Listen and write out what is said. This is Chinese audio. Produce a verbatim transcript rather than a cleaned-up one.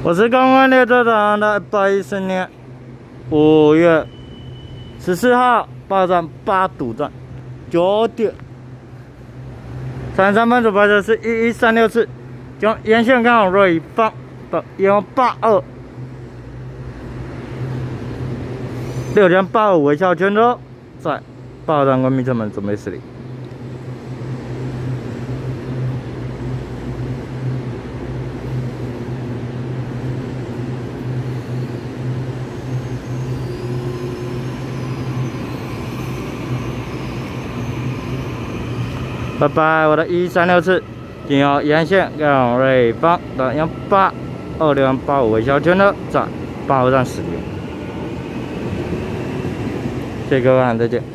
我是公安列车长的一百一十年五月十四号报站八堵站九点三十三分，主排车是一一三六次，将沿线刚好瑞芳到幺八二六点八五微笑全车，在报站关闭车门准备驶离。 拜拜，我的一三六次，经由沿线港瑞芳到幺八二六八五微笑全车，在八号站驶离。谢谢各位，再见。